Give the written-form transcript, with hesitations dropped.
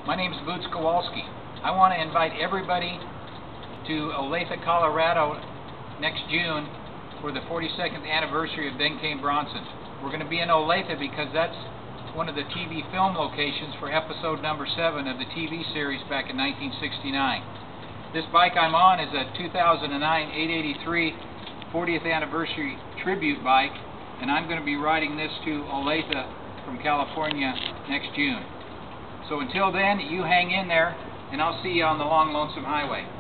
My name is Boots Kowalski. I want to invite everybody to Olathe, Colorado next June for the 42nd anniversary of Ben Kane Bronson. We're going to be in Olathe because that's one of the TV film locations for episode number 7 of the TV series back in 1969. This bike I'm on is a 2009 883 40th anniversary tribute bike, and I'm going to be riding this to Olathe from California next June. So until then, you hang in there, and I'll see you on the long, lonesome highway.